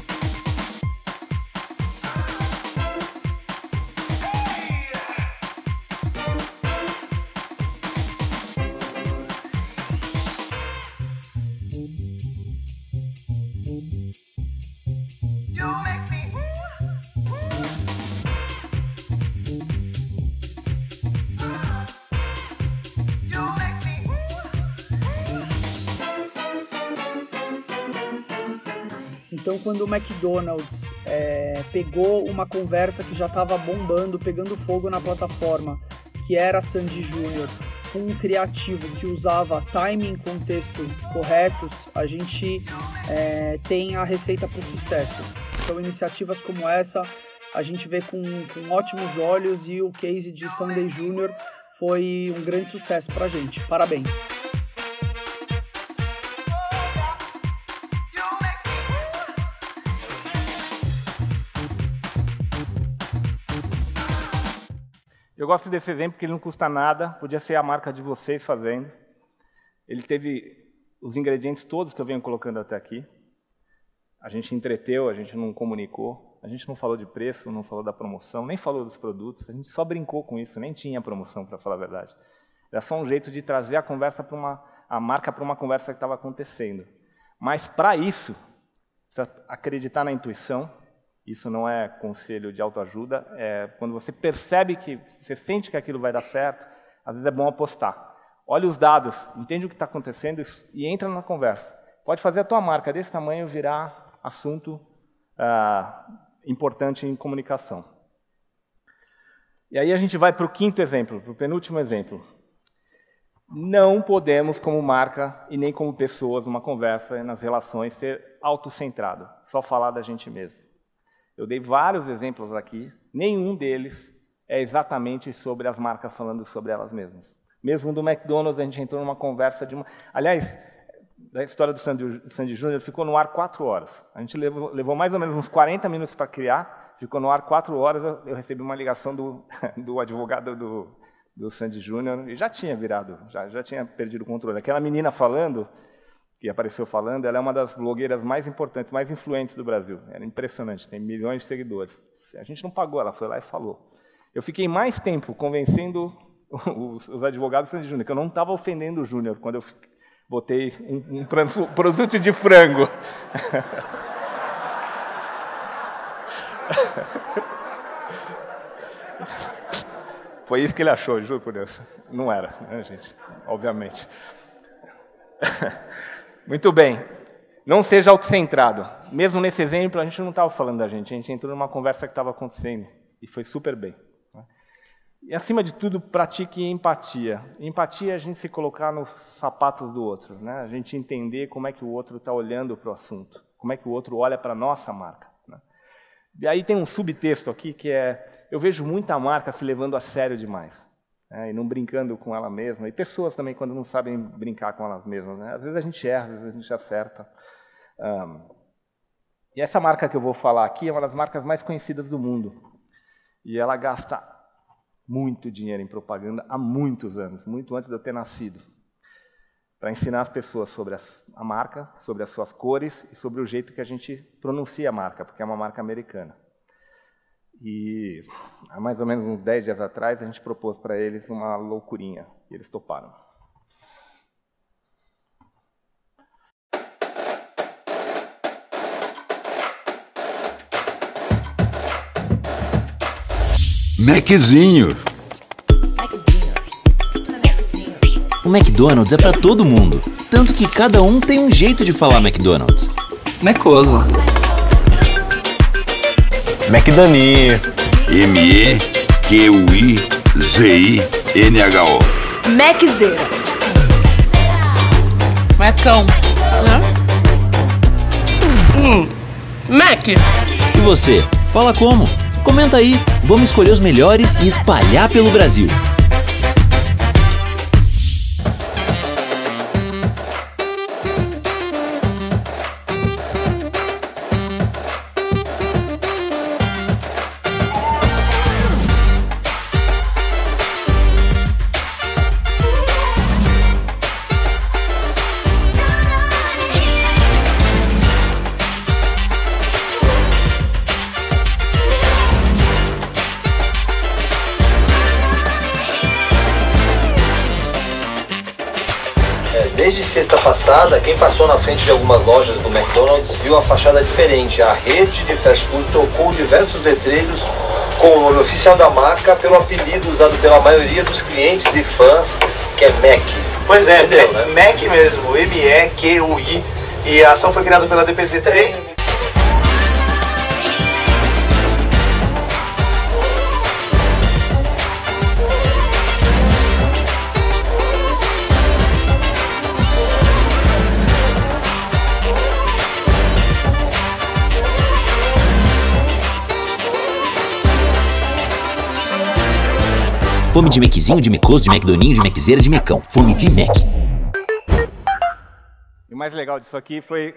Speaker 11: Então, quando o McDonald's é, pegou uma conversa que já estava bombando, pegando fogo na plataforma, que era Sandy Júnior, com um criativo que usava timing e contexto corretos, a gente é, tem a receita para o sucesso. Então, iniciativas como essa, a gente vê com, com ótimos olhos e o case de Sandy Júnior foi um grande sucesso para a gente. Parabéns!
Speaker 2: Eu gosto desse exemplo porque ele não custa nada, podia ser a marca de vocês fazendo. Ele teve os ingredientes todos que eu venho colocando até aqui. A gente entreteu, a gente não comunicou, a gente não falou de preço, não falou da promoção, nem falou dos produtos, a gente só brincou com isso, nem tinha promoção, para falar a verdade. Era só um jeito de trazer a conversa para uma, a marca para uma conversa que estava acontecendo. Mas para isso, precisa acreditar na intuição. Isso não é conselho de autoajuda, é quando você percebe que, você sente que aquilo vai dar certo, às vezes é bom apostar. Olha os dados, entende o que está acontecendo e entra na conversa. Pode fazer a tua marca desse tamanho virar assunto ah, importante em comunicação. E aí a gente vai para o quinto exemplo, para o penúltimo exemplo. Não podemos, como marca e nem como pessoas, numa conversa, nas relações, ser autocentrado, só falar da gente mesmo. Eu dei vários exemplos aqui, nenhum deles é exatamente sobre as marcas falando sobre elas mesmas. Mesmo do McDonald's, a gente entrou numa conversa de uma... Aliás, a história do Sandy, Sandy Júnior ficou no ar quatro horas. A gente levou, levou mais ou menos uns quarenta minutos para criar, ficou no ar quatro horas, eu, eu recebi uma ligação do, do advogado do, do Sandy Júnior, e já tinha virado, já, já tinha perdido o controle. Aquela menina falando... que apareceu falando, ela é uma das blogueiras mais importantes, mais influentes do Brasil. Era impressionante, tem milhões de seguidores. A gente não pagou, ela foi lá e falou. Eu fiquei mais tempo convencendo os, os advogados do Sandy Júnior, que eu não estava ofendendo o Júnior quando eu botei um, um produto de frango. Foi isso que ele achou, juro por Deus. Não era, né, gente? Obviamente. Muito bem, não seja autocentrado. Mesmo nesse exemplo, a gente não estava falando da gente, a gente entrou numa conversa que estava acontecendo e foi super bem. E, acima de tudo, pratique empatia. Empatia é a gente se colocar nos sapatos do outro, né? A gente entender como é que o outro está olhando para o assunto, como é que o outro olha para a nossa marca. Né? E aí tem um subtexto aqui que é, eu vejo muita marca se levando a sério demais. É, e não brincando com ela mesma, e pessoas também quando não sabem brincar com elas mesmas. Né? Às vezes a gente erra, às vezes a gente acerta. Um, e essa marca que eu vou falar aqui é uma das marcas mais conhecidas do mundo. E ela gasta muito dinheiro em propaganda há muitos anos, muito antes de eu ter nascido, para ensinar as pessoas sobre as, a marca, sobre as suas cores e sobre o jeito que a gente pronuncia a marca, porque é uma marca americana. E há mais ou menos uns dez dias atrás, a gente propôs para eles uma loucurinha, e eles toparam.
Speaker 7: Maczinho.
Speaker 12: O McDonald's é para todo mundo, tanto que cada um tem um jeito de falar McDonald's.
Speaker 13: Mecosa.
Speaker 14: McDaninho.
Speaker 7: M E Q U I Z I N H O.
Speaker 15: Maczeira.
Speaker 16: Macão, né? Hum, Mac.
Speaker 12: E você, fala como? Comenta aí, vamos escolher os melhores e espalhar pelo Brasil.
Speaker 13: Desde sexta passada, quem passou na frente de algumas lojas do McDonald's viu uma fachada diferente. A rede de fast food trocou diversos letreiros com o nome oficial da marca pelo apelido usado pela maioria dos clientes e fãs, que é Mac.
Speaker 15: Pois é,
Speaker 13: entendeu, né?
Speaker 15: Mac mesmo, M E Q U I. E a ação foi criada pela D P Z T.
Speaker 12: Fome de Maczinho, de Mecos, de McDoninho, de Maczeira, de Mecão. Fome de Mac.
Speaker 2: E o mais legal disso aqui foi...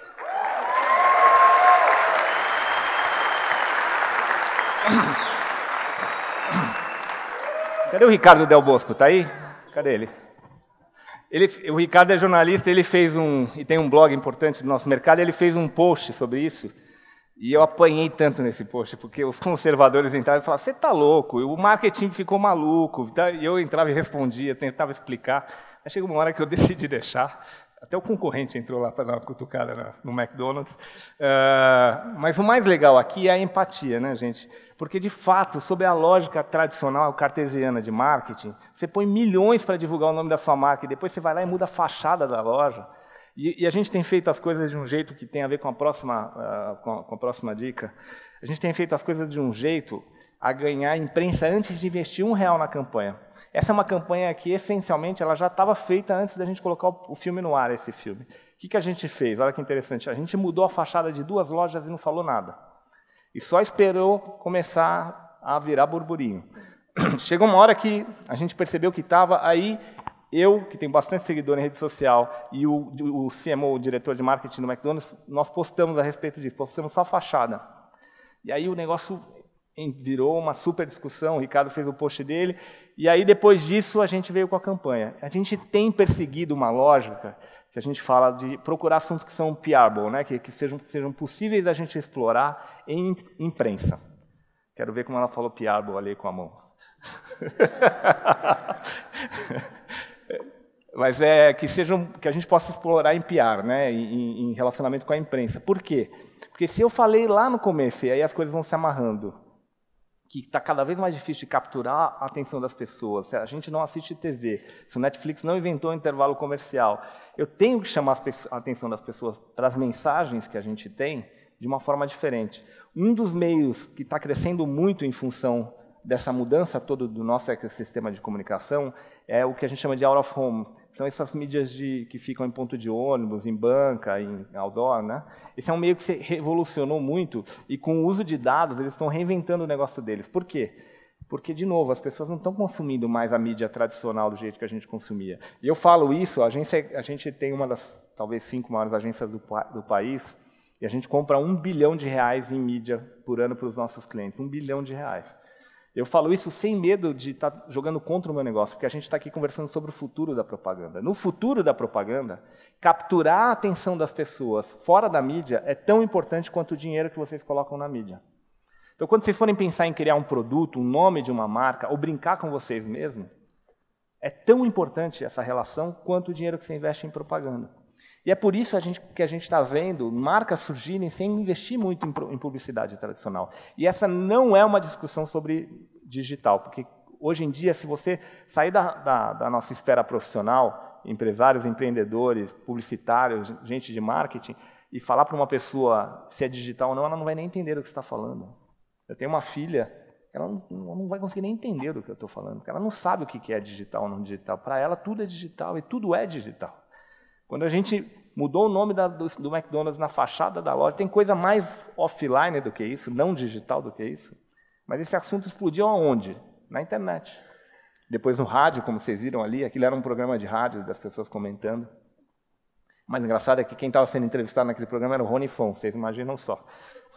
Speaker 2: Cadê o Ricardo Del Bosco? Tá aí? Cadê ele? ele? O Ricardo é jornalista, ele fez um... e tem um blog importante do nosso mercado, ele fez um post sobre isso. E eu apanhei tanto nesse post, porque os conservadores entraram e falaram, você está louco, o marketing ficou maluco. E eu entrava e respondia, tentava explicar. Aí chegou uma hora que eu decidi deixar. Até o concorrente entrou lá para dar uma cutucada no McDonald's. Uh, mas o mais legal aqui é a empatia, né, gente? Porque, de fato, sob a lógica tradicional cartesiana de marketing, você põe milhões para divulgar o nome da sua marca e depois você vai lá e muda a fachada da loja. E, e a gente tem feito as coisas de um jeito que tem a ver com a próxima, uh, com a, com a próxima dica. A gente tem feito as coisas de um jeito a ganhar imprensa antes de investir um real na campanha. Essa é uma campanha que, essencialmente, ela já estava feita antes da gente colocar o, o filme no ar, esse filme. O que, que a gente fez? Olha que interessante. A gente mudou a fachada de duas lojas e não falou nada. E só esperou começar a virar burburinho. Chegou uma hora que a gente percebeu que estava aí... Eu, que tenho bastante seguidor em rede social, e o, o C M O, o diretor de marketing do McDonald's, nós postamos a respeito disso, postamos só a fachada. E aí o negócio virou uma super discussão, o Ricardo fez o post dele, e aí depois disso a gente veio com a campanha. A gente tem perseguido uma lógica que a gente fala de procurar assuntos que são peerable, né? que, que, sejam, que sejam possíveis da gente explorar em imprensa. Quero ver como ela falou peerable ali com a mão. Mas é que, sejam, que a gente possa explorar em P R, né, em, em relacionamento com a imprensa. Por quê? Porque se eu falei lá no começo, e aí as coisas vão se amarrando, que está cada vez mais difícil de capturar a atenção das pessoas, se a gente não assiste T V, se o Netflix não inventou um intervalo comercial, eu tenho que chamar a atenção das pessoas para as mensagens que a gente tem de uma forma diferente. Um dos meios que está crescendo muito em função dessa mudança toda do nosso ecossistema de comunicação é o que a gente chama de out of home. São essas mídias de, que ficam em ponto de ônibus, em banca, em outdoor, né? Esse é um meio que se revolucionou muito e com o uso de dados eles estão reinventando o negócio deles. Por quê? Porque, de novo, as pessoas não estão consumindo mais a mídia tradicional do jeito que a gente consumia. E eu falo isso, a, agência, a gente tem uma das, talvez, cinco maiores agências do, do país e a gente compra um bilhão de reais em mídia por ano para os nossos clientes. Um bilhão de reais. Eu falo isso sem medo de estar jogando contra o meu negócio, porque a gente está aqui conversando sobre o futuro da propaganda. No futuro da propaganda, capturar a atenção das pessoas fora da mídia é tão importante quanto o dinheiro que vocês colocam na mídia. Então, quando vocês forem pensar em criar um produto, um nome de uma marca, ou brincar com vocês mesmos, é tão importante essa relação quanto o dinheiro que você investe em propaganda. E é por isso a gente, que a gente está vendo marcas surgirem sem investir muito em, em publicidade tradicional. E essa não é uma discussão sobre digital, porque hoje em dia, se você sair da, da, da nossa esfera profissional, empresários, empreendedores, publicitários, gente de marketing, e falar para uma pessoa se é digital ou não, ela não vai nem entender o que você está falando. Eu tenho uma filha, ela não, não vai conseguir nem entender do que eu estou falando, porque ela não sabe o que é digital ou não digital. Para ela, tudo é digital e tudo é digital. Quando a gente mudou o nome da, do, do McDonald's na fachada da loja. Tem coisa mais offline do que isso, não digital do que isso. Mas esse assunto explodiu aonde? Na internet. Depois no rádio, como vocês viram ali, aquilo era um programa de rádio das pessoas comentando. O mais engraçado é que quem estava sendo entrevistado naquele programa era o Rony Fon, vocês imaginam só.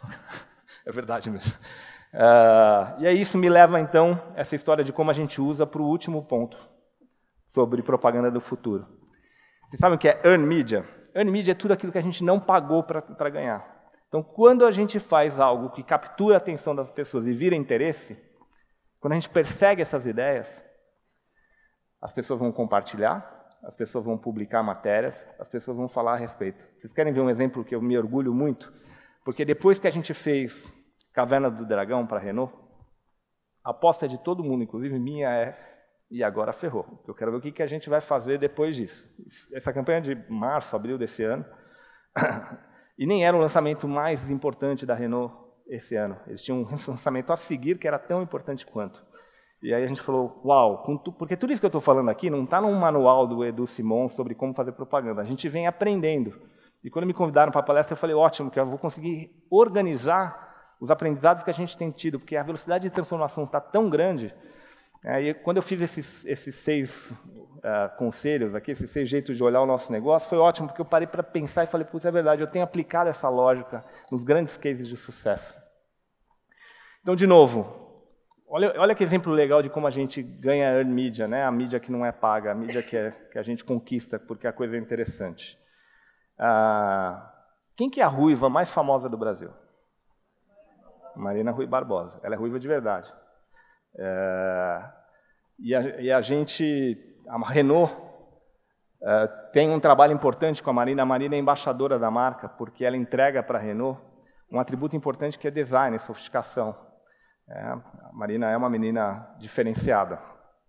Speaker 2: É verdade mesmo. Uh, e aí isso me leva, então, essa história de como a gente usa para o último ponto, sobre propaganda do futuro. Vocês sabem o que é earned media? Earned media é tudo aquilo que a gente não pagou para ganhar. Então, quando a gente faz algo que captura a atenção das pessoas e vira interesse, quando a gente persegue essas ideias, as pessoas vão compartilhar, as pessoas vão publicar matérias, as pessoas vão falar a respeito. Vocês querem ver um exemplo que eu me orgulho muito? Porque depois que a gente fez Caverna do Dragão para a Renault, a aposta de todo mundo, inclusive minha, é e agora ferrou. Eu quero ver o que a gente vai fazer depois disso. Essa campanha de março, abril desse ano, e nem era o lançamento mais importante da Renault esse ano. Eles tinham um lançamento a seguir que era tão importante quanto. E aí a gente falou, uau, porque tudo isso que eu estou falando aqui não está num manual do Edu Simon sobre como fazer propaganda. A gente vem aprendendo. E quando me convidaram para a palestra, eu falei, ótimo, que eu vou conseguir organizar os aprendizados que a gente tem tido, porque a velocidade de transformação está tão grande. Aí, quando eu fiz esses, esses seis uh, conselhos aqui, esses seis jeitos de olhar o nosso negócio, foi ótimo, porque eu parei para pensar e falei, putz, é verdade, eu tenho aplicado essa lógica nos grandes cases de sucesso. Então, de novo, olha, olha que exemplo legal de como a gente ganha earned media, né? A mídia que não é paga, a mídia que, é, que a gente conquista porque a coisa é interessante. Uh, quem que é a ruiva mais famosa do Brasil? Marina Rui Barbosa. Ela é ruiva de verdade. É, e, a, e a gente, a Renault, é, tem um trabalho importante com a Marina. A Marina é embaixadora da marca, porque ela entrega para a Renault um atributo importante que é design, sofisticação. É, a Marina é uma menina diferenciada.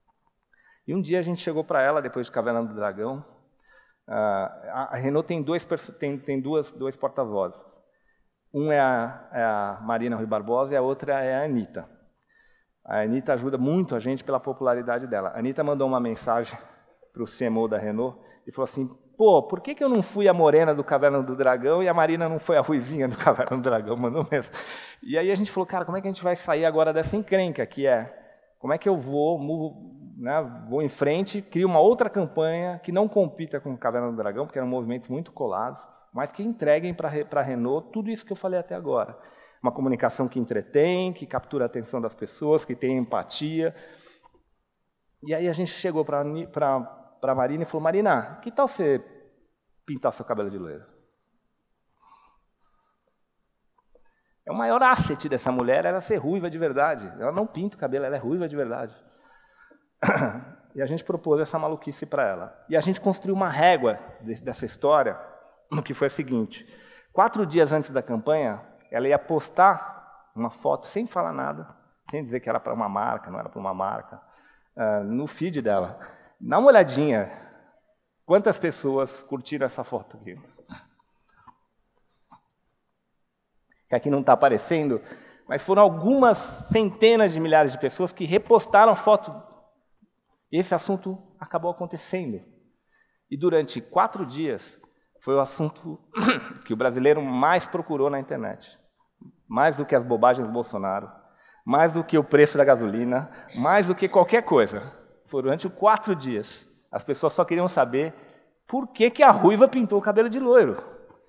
Speaker 2: E um dia a gente chegou para ela, depois de Caverna do Dragão. Uh, a, a Renault tem dois, tem, tem duas, dois porta-vozes. Um é a, é a Marina Rui Barbosa e a outra é a Anitta. A Anitta ajuda muito a gente pela popularidade dela. A Anitta mandou uma mensagem para o C M O da Renault e falou assim, pô, por que, que eu não fui a morena do Caverna do Dragão e a Marina não foi a ruivinha do Caverna do Dragão? Mandou mesmo. E aí a gente falou, cara, como é que a gente vai sair agora dessa encrenca, que é, como é que eu vou, né, vou em frente, crio uma outra campanha que não compita com o Caverna do Dragão, porque eram movimentos muito colados, mas que entreguem para a Renault tudo isso que eu falei até agora. Uma comunicação que entretém, que captura a atenção das pessoas, que tem empatia. E aí a gente chegou para a Marina e falou, Marina, que tal você pintar seu cabelo de loiro? É o maior asset dessa mulher, era ser ruiva de verdade. Ela não pinta o cabelo, ela é ruiva de verdade. E a gente propôs essa maluquice para ela. E a gente construiu uma régua dessa história, que foi a seguinte. Quatro dias antes da campanha, ela ia postar uma foto sem falar nada, sem dizer que era para uma marca, não era para uma marca, uh, no feed dela. Dá uma olhadinha, quantas pessoas curtiram essa foto aqui. Que aqui não está aparecendo, mas foram algumas centenas de milhares de pessoas que repostaram a foto. E esse assunto acabou acontecendo. E durante quatro dias, foi o assunto que o brasileiro mais procurou na internet. Mais do que as bobagens do Bolsonaro, mais do que o preço da gasolina, mais do que qualquer coisa. Durante quatro dias, as pessoas só queriam saber por que, que a ruiva pintou o cabelo de loiro.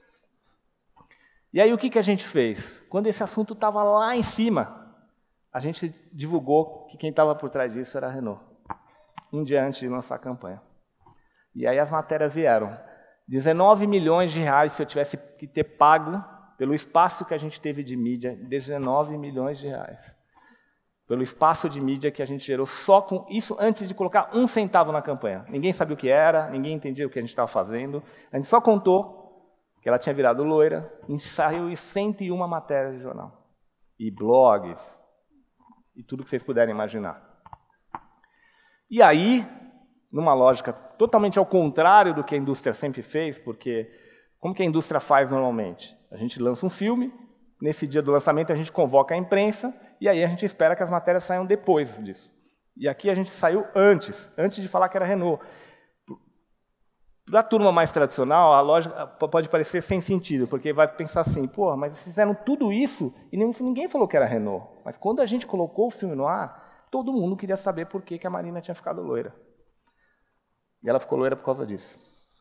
Speaker 2: E aí o que, que a gente fez? Quando esse assunto estava lá em cima, a gente divulgou que quem estava por trás disso era a Renault. Um dia antes de lançar a campanha. E aí as matérias vieram. dezenove milhões de reais se eu tivesse que ter pago pelo espaço que a gente teve de mídia, dezenove milhões de reais. Pelo espaço de mídia que a gente gerou só com isso antes de colocar um centavo na campanha. Ninguém sabia o que era, ninguém entendia o que a gente estava fazendo. A gente só contou que ela tinha virado loira, ensaiou em cento e uma matérias de jornal. E blogs, e tudo que vocês puderem imaginar. E aí, numa lógica totalmente ao contrário do que a indústria sempre fez, porque como que a indústria faz normalmente? A gente lança um filme, nesse dia do lançamento a gente convoca a imprensa, e aí a gente espera que as matérias saiam depois disso. E aqui a gente saiu antes, antes de falar que era Renault. Para a turma mais tradicional, a lógica pode parecer sem sentido, porque vai pensar assim, pô, mas vocês fizeram tudo isso e ninguém falou que era Renault. Mas quando a gente colocou o filme no ar, todo mundo queria saber por que que a Marina tinha ficado loira. E ela ficou loira por causa disso.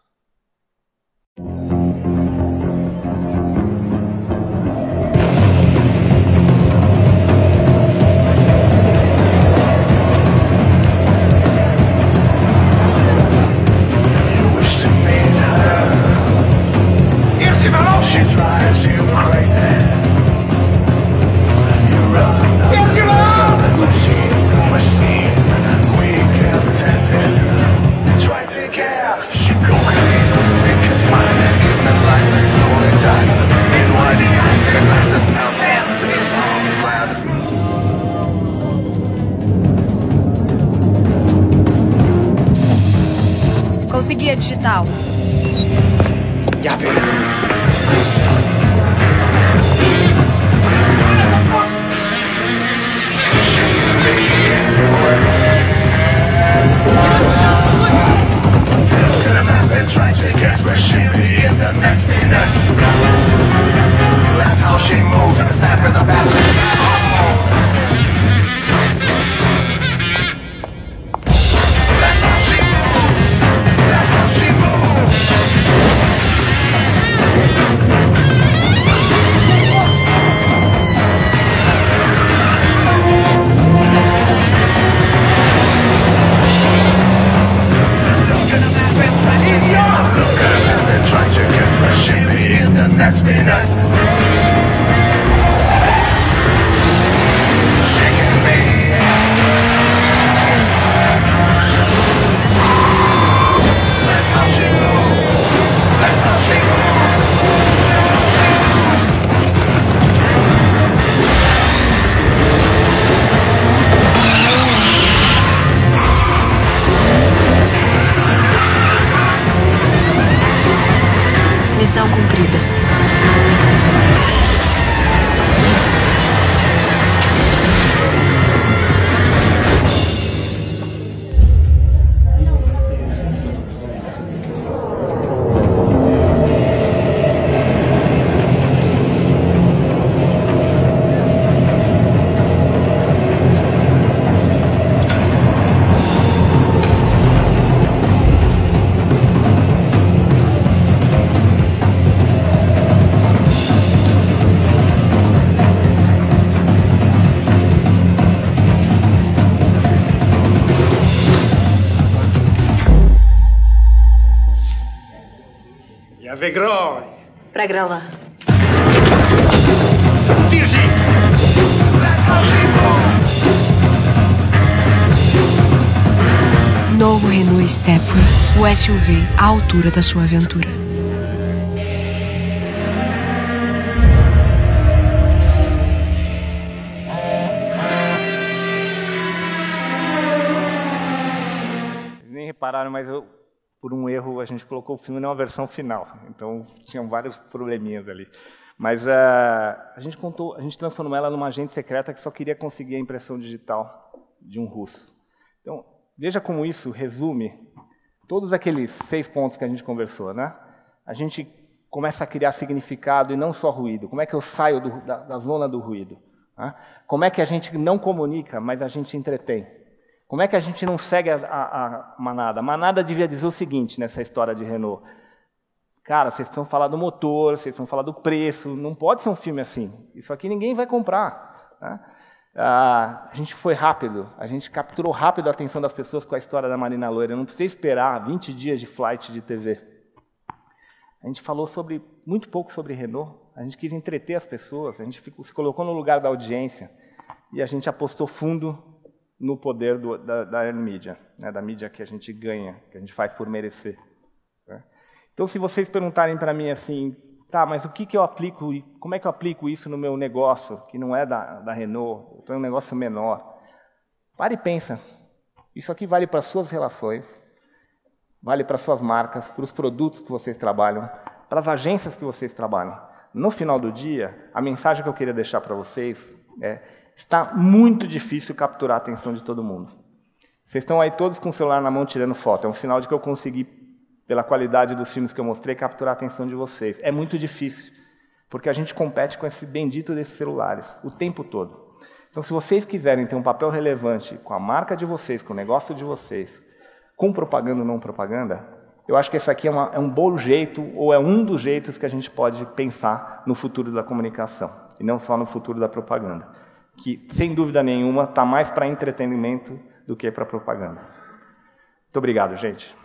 Speaker 16: Consegui a digital.
Speaker 4: Já veio.
Speaker 16: Missão cumprida.
Speaker 4: Vegroi.
Speaker 16: Pra Grala. Novo Renault Stepway, o S U V à altura da sua aventura.
Speaker 2: Nem repararam, mas eu... por um erro, a gente colocou o filme numa versão final. Então, tinham vários probleminhas ali. Mas uh, a gente contou, a gente transformou ela numa agente secreta que só queria conseguir a impressão digital de um russo. Então, veja como isso resume todos aqueles seis pontos que a gente conversou, né? A gente começa a criar significado e não só ruído. Como é que eu saio do, da, da zona do ruído? Né? Como é que a gente não comunica, mas a gente entretém? Como é que a gente não segue a, a, a manada? A manada devia dizer o seguinte nessa história de Renault. Cara, vocês precisam falar do motor, vocês precisam falar do preço, não pode ser um filme assim. Isso aqui ninguém vai comprar. Né? Ah, a gente foi rápido, a gente capturou rápido a atenção das pessoas com a história da Marina Loira. Eu não precisei esperar vinte dias de flight de T V. A gente falou sobre, muito pouco sobre Renault, a gente quis entreter as pessoas, a gente ficou, se colocou no lugar da audiência e a gente apostou fundo no poder do, da, da earned media, né, da mídia que a gente ganha, que a gente faz por merecer. Né? Então, se vocês perguntarem para mim assim, tá, mas o que, que eu aplico, como é que eu aplico isso no meu negócio, que não é da, da Renault, eu tenho um negócio menor, pare e pensa, isso aqui vale para as suas relações, vale para as suas marcas, para os produtos que vocês trabalham, para as agências que vocês trabalham. No final do dia, a mensagem que eu queria deixar para vocês é: está muito difícil capturar a atenção de todo mundo. Vocês estão aí todos com o celular na mão tirando foto. É um sinal de que eu consegui pela qualidade dos filmes que eu mostrei, capturar a atenção de vocês. É muito difícil, porque a gente compete com esse bendito desses celulares o tempo todo. Então, se vocês quiserem ter um papel relevante com a marca de vocês, com o negócio de vocês, com propaganda ou não propaganda, eu acho que esse aqui é, uma, é um bom jeito, ou é um dos jeitos que a gente pode pensar no futuro da comunicação, e não só no futuro da propaganda, que, sem dúvida nenhuma, está mais para entretenimento do que para propaganda. Muito obrigado, gente.